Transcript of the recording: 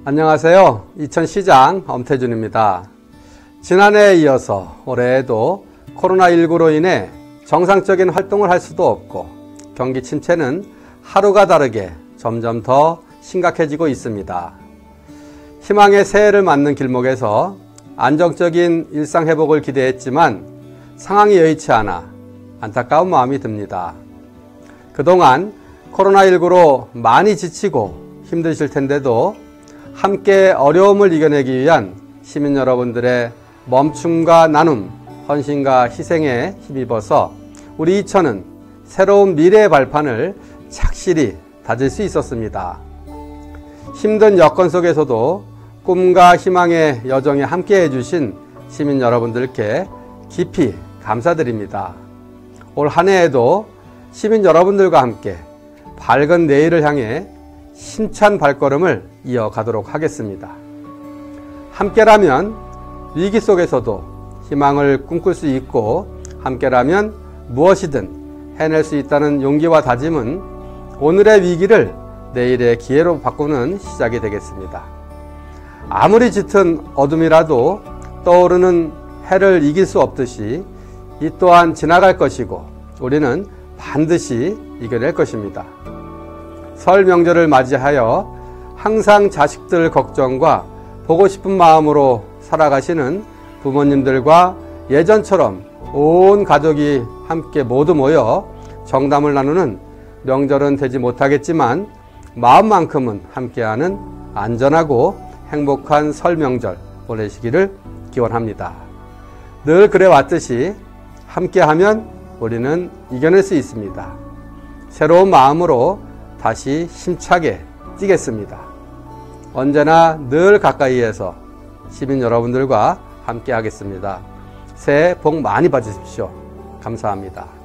안녕하세요. 이천시장 엄태준입니다. 지난해에 이어서 올해에도 코로나19로 인해 정상적인 활동을 할 수도 없고 경기 침체는 하루가 다르게 점점 더 심각해지고 있습니다. 희망의 새해를 맞는 길목에서 안정적인 일상 회복을 기대했지만 상황이 여의치 않아 안타까운 마음이 듭니다. 그동안 코로나19로 많이 지치고 힘드실 텐데도 함께 어려움을 이겨내기 위한 시민 여러분들의 멈춤과 나눔, 헌신과 희생에 힘입어서 우리 이천은 새로운 미래의 발판을 착실히 다질 수 있었습니다. 힘든 여건 속에서도 꿈과 희망의 여정에 함께 해주신 시민 여러분들께 깊이 감사드립니다. 올 한 해에도 시민 여러분들과 함께 밝은 내일을 향해 힘찬 발걸음을 이어가도록 하겠습니다. 함께라면 위기 속에서도 희망을 꿈꿀 수 있고 함께라면 무엇이든 해낼 수 있다는 용기와 다짐은 오늘의 위기를 내일의 기회로 바꾸는 시작이 되겠습니다. 아무리 짙은 어둠이라도 떠오르는 해를 이길 수 없듯이 이 또한 지나갈 것이고 우리는 반드시 이겨낼 것입니다. 설 명절을 맞이하여 항상 자식들 걱정과 보고 싶은 마음으로 살아가시는 부모님들과 예전처럼 온 가족이 함께 모두 모여 정담을 나누는 명절은 되지 못하겠지만 마음만큼은 함께하는 안전하고 행복한 설 명절 보내시기를 기원합니다. 늘 그래왔듯이 함께하면 우리는 이겨낼 수 있습니다. 새로운 마음으로 다시 힘차게 뛰겠습니다. 언제나 늘 가까이에서 시민 여러분들과 함께 하겠습니다. 새해 복 많이 받으십시오. 감사합니다.